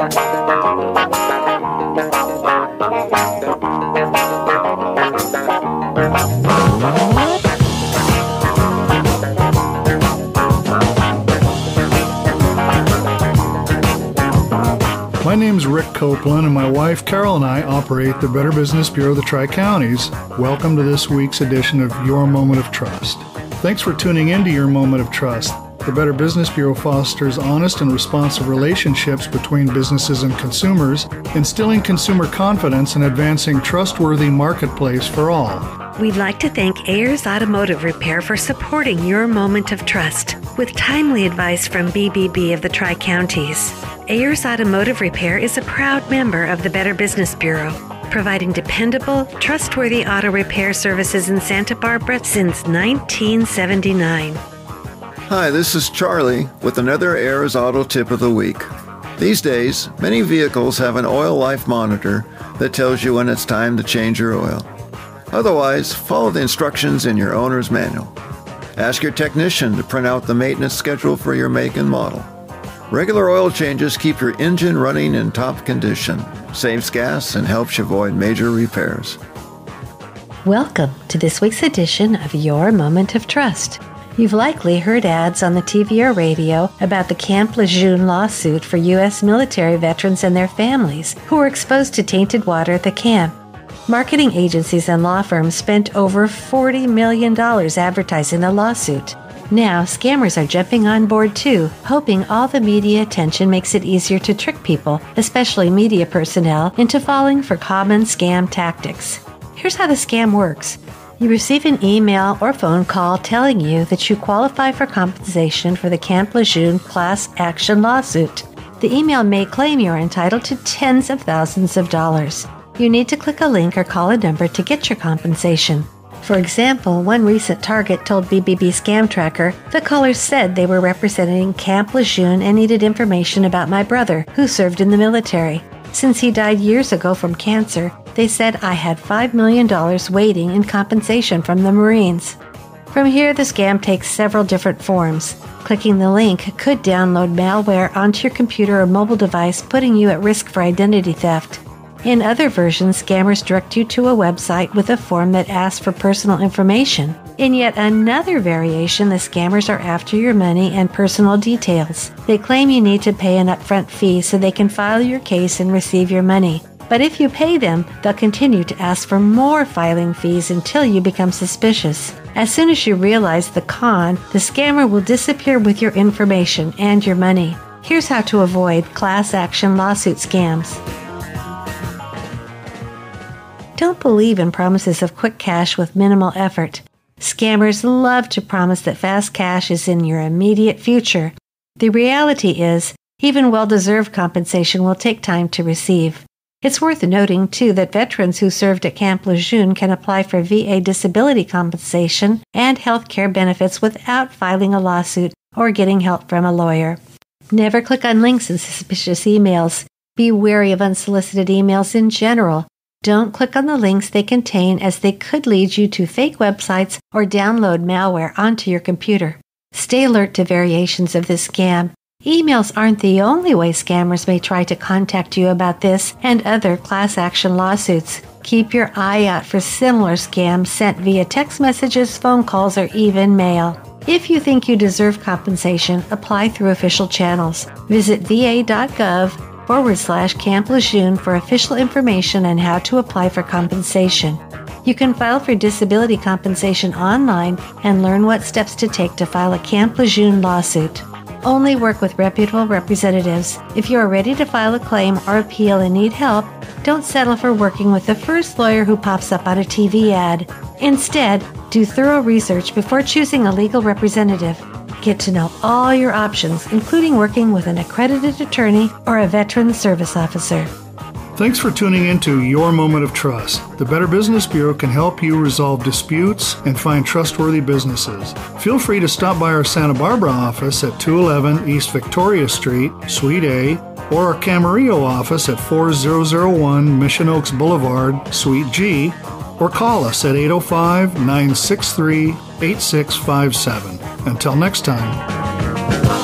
My name's Rick Copeland, and my wife Carol and I operate the Better Business Bureau of the Tri-Counties. Welcome to this week's edition of Your Moment of Trust. Thanks for tuning into Your Moment of Trust. The Better Business Bureau fosters honest and responsive relationships between businesses and consumers, instilling consumer confidence and advancing trustworthy marketplace for all. We'd like to thank Ayers Automotive Repair for supporting Your Moment of Trust with timely advice from BBB of the Tri-Counties. Ayers Automotive Repair is a proud member of the Better Business Bureau, providing dependable, trustworthy auto repair services in Santa Barbara since 1979. Hi, this is Charlie with another Ayers Auto Tip of the Week. These days, many vehicles have an oil life monitor that tells you when it's time to change your oil. Otherwise, follow the instructions in your owner's manual. Ask your technician to print out the maintenance schedule for your make and model. Regular oil changes keep your engine running in top condition, saves gas, and helps you avoid major repairs. Welcome to this week's edition of Your Moment of Trust. You've likely heard ads on the TV or radio about the Camp Lejeune lawsuit for U.S. military veterans and their families who were exposed to tainted water at the camp. Marketing agencies and law firms spent over $40 million advertising the lawsuit. Now, scammers are jumping on board too, hoping all the media attention makes it easier to trick people, especially media personnel, into falling for common scam tactics. Here's how the scam works. You receive an email or phone call telling you that you qualify for compensation for the Camp Lejeune class action lawsuit. The email may claim you are entitled to tens of thousands of dollars. You need to click a link or call a number to get your compensation. For example, one recent target told BBB Scam Tracker the caller said they were representing Camp Lejeune and needed information about my brother, who served in the military. Since he died years ago from cancer, they said I had $5 million waiting in compensation from the Marines. From here, the scam takes several different forms. Clicking the link could download malware onto your computer or mobile device, putting you at risk for identity theft. In other versions, scammers direct you to a website with a form that asks for personal information. In yet another variation, the scammers are after your money and personal details. They claim you need to pay an upfront fee so they can file your case and receive your money. But if you pay them, they'll continue to ask for more filing fees until you become suspicious. As soon as you realize the con, the scammer will disappear with your information and your money. Here's how to avoid class action lawsuit scams. Don't believe in promises of quick cash with minimal effort. Scammers love to promise that fast cash is in your immediate future. The reality is, even well-deserved compensation will take time to receive. It's worth noting, too, that veterans who served at Camp Lejeune can apply for VA disability compensation and health care benefits without filing a lawsuit or getting help from a lawyer. Never click on links in suspicious emails. Be wary of unsolicited emails in general. Don't click on the links they contain, as they could lead you to fake websites or download malware onto your computer. Stay alert to variations of this scam. Emails aren't the only way scammers may try to contact you about this and other class action lawsuits. Keep your eye out for similar scams sent via text messages, phone calls, or even mail. If you think you deserve compensation, apply through official channels. Visit va.gov/Camp Lejeune for official information on how to apply for compensation. You can file for disability compensation online and learn what steps to take to file a Camp Lejeune lawsuit. Only work with reputable representatives. If you are ready to file a claim or appeal and need help, don't settle for working with the first lawyer who pops up on a TV ad. Instead, do thorough research before choosing a legal representative. Get to know all your options, including working with an accredited attorney or a veteran service officer. Thanks for tuning into Your Moment of Trust. The Better Business Bureau can help you resolve disputes and find trustworthy businesses. Feel free to stop by our Santa Barbara office at 211 East Victoria Street, Suite A, or our Camarillo office at 4001 Mission Oaks Boulevard, Suite G, or call us at 805-963-8657. Until next time.